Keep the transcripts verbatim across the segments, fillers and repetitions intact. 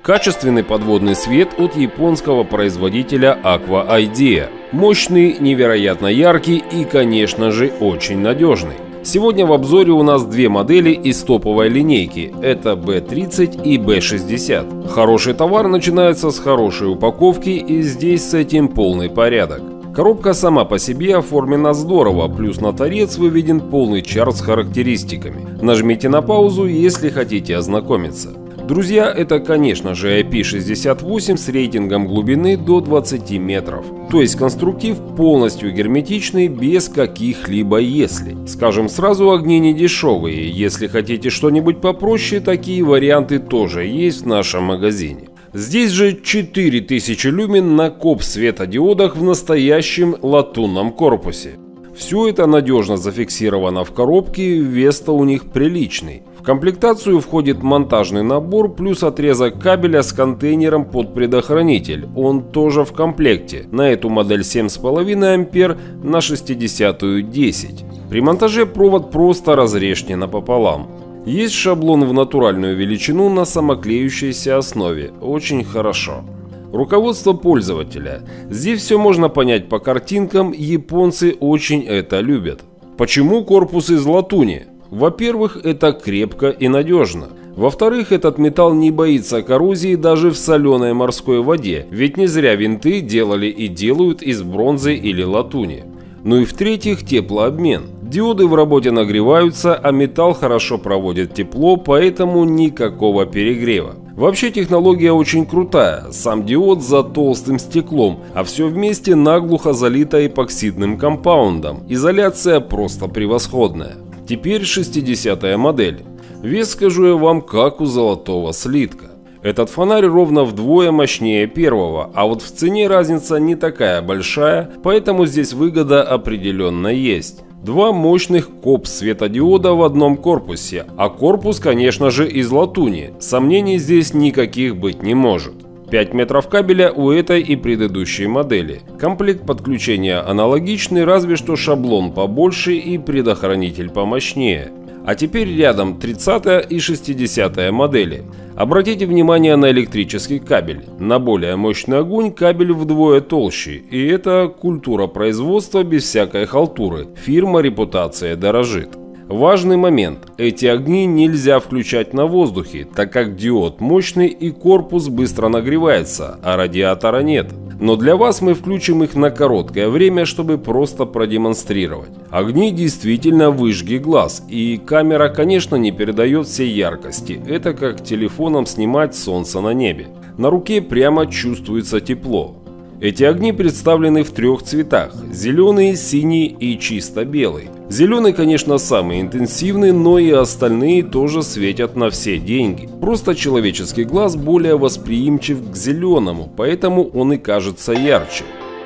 Качественный подводный свет от японского производителя Aqua Idea. Мощный, невероятно яркий и, конечно же, очень надежный. Сегодня в обзоре у нас две модели из топовой линейки. Это би тридцать и би шестьдесят. Хороший товар начинается с хорошей упаковки, и здесь с этим полный порядок. Коробка сама по себе оформлена здорово, плюс на торец выведен полный чарт с характеристиками. Нажмите на паузу, если хотите ознакомиться. Друзья, это, конечно же, ай пи шестьдесят восемь с рейтингом глубины до двадцати метров. То есть конструктив полностью герметичный, без каких-либо «если». Скажем сразу, огни не дешевые. Если хотите что-нибудь попроще, такие варианты тоже есть в нашем магазине. Здесь же четыре тысячи люмен на коп светодиодах в настоящем латунном корпусе. Все это надежно зафиксировано в коробке, вес-то у них приличный. В комплектацию входит монтажный набор плюс отрезок кабеля с контейнером под предохранитель. Он тоже в комплекте. На эту модель семь с половиной ампер, на шестидесятую десять. При монтаже провод просто разрежьте напополам. Есть шаблон в натуральную величину на самоклеющейся основе. Очень хорошо. Руководство пользователя. Здесь все можно понять по картинкам, японцы очень это любят. Почему корпус из латуни? Во-первых, это крепко и надежно. Во-вторых, этот металл не боится коррозии даже в соленой морской воде, ведь не зря винты делали и делают из бронзы или латуни. Ну и в-третьих, теплообмен. Диоды в работе нагреваются, а металл хорошо проводит тепло, поэтому никакого перегрева. Вообще технология очень крутая, сам диод за толстым стеклом, а все вместе наглухо залито эпоксидным компаундом. Изоляция просто превосходная. Теперь шестидесятая модель. Вес, скажу я вам, как у золотого слитка. Этот фонарь ровно вдвое мощнее первого, а вот в цене разница не такая большая, поэтому здесь выгода определенно есть. Два мощных коп светодиода в одном корпусе, а корпус, конечно же, из латуни. Сомнений здесь никаких быть не может. пять метров кабеля у этой и предыдущей модели. Комплект подключения аналогичный, разве что шаблон побольше и предохранитель помощнее. А теперь рядом тридцатая и шестидесятая модели. Обратите внимание на электрический кабель. На более мощный огонь кабель вдвое толще. И это культура производства без всякой халтуры. Фирма репутация дорожит. Важный момент. Эти огни нельзя включать на воздухе, так как диод мощный и корпус быстро нагревается, а радиатора нет. Но для вас мы включим их на короткое время, чтобы просто продемонстрировать. Огни действительно выжги глаз, и камера, конечно, не передает всей яркости. Это как телефоном снимать солнце на небе. На руке прямо чувствуется тепло. Эти огни представлены в трех цветах – зеленый, синий и чисто белый. Зеленый, конечно, самый интенсивный, но и остальные тоже светят на все деньги. Просто человеческий глаз более восприимчив к зеленому, поэтому он и кажется ярче.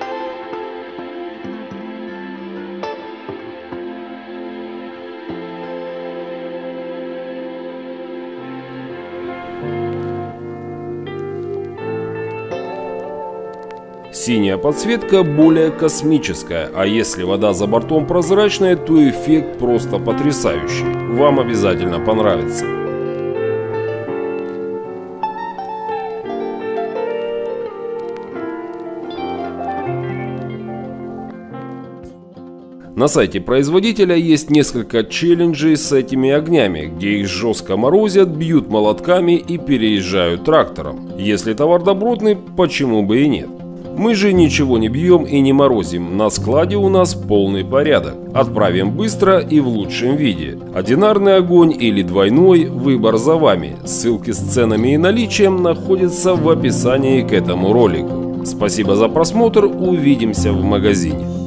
Синяя подсветка более космическая, а если вода за бортом прозрачная, то эффект просто потрясающий. Вам обязательно понравится. На сайте производителя есть несколько челленджей с этими огнями, где их жестко морозят, бьют молотками и переезжают трактором. Если товар добротный, почему бы и нет? Мы же ничего не бьем и не морозим, на складе у нас полный порядок. Отправим быстро и в лучшем виде. Одинарный огонь или двойной, выбор за вами. Ссылки с ценами и наличием находятся в описании к этому ролику. Спасибо за просмотр, увидимся в магазине.